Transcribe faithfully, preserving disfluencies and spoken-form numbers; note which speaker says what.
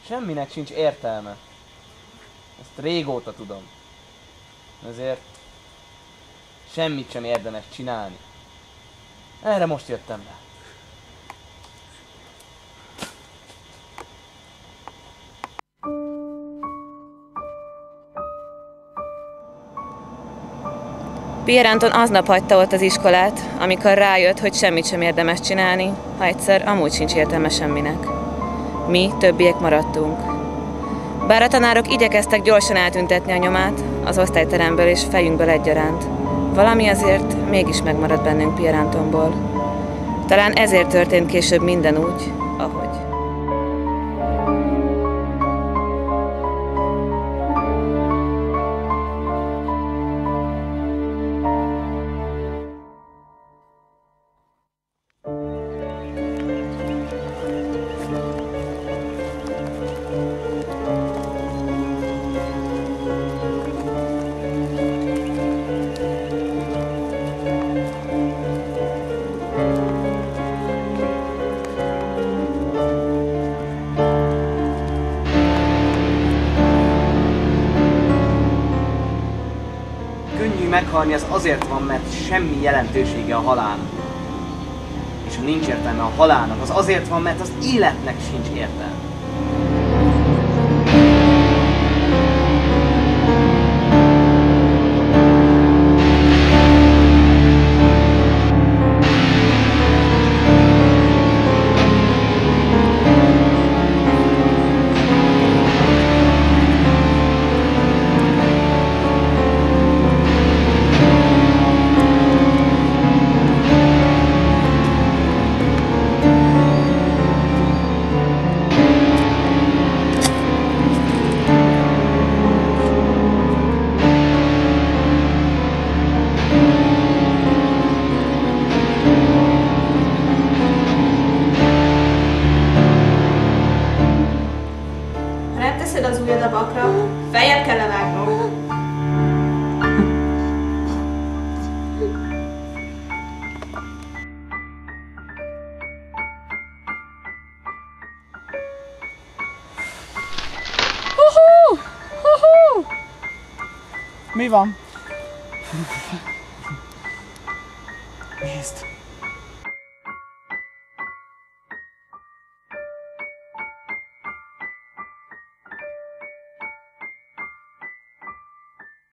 Speaker 1: semminek sincs értelme. Ezt régóta tudom. Ezért semmit sem érdemes csinálni. Erre most jöttem rá.
Speaker 2: Pierre Anton aznap hagyta ott az iskolát, amikor rájött, hogy semmit sem érdemes csinálni, ha egyszer amúgy sincs értelme semminek. Mi, többiek maradtunk. Bár a tanárok igyekeztek gyorsan eltüntetni a nyomát, az osztályteremből és fejünkből egyaránt, valami azért mégis megmaradt bennünk Pierre Antonból. Talán ezért történt később minden úgy, ahogy.
Speaker 1: Könnyű meghalni, az azért van, mert semmi jelentősége a halálnak. És ha nincs értelme a halálnak, az azért van, mert az életnek sincs értelme.
Speaker 3: Teszed az ujjad a bakra, feljebb kell levágnom.
Speaker 4: Huhú! Huhú! Mi van?
Speaker 1: Nézd!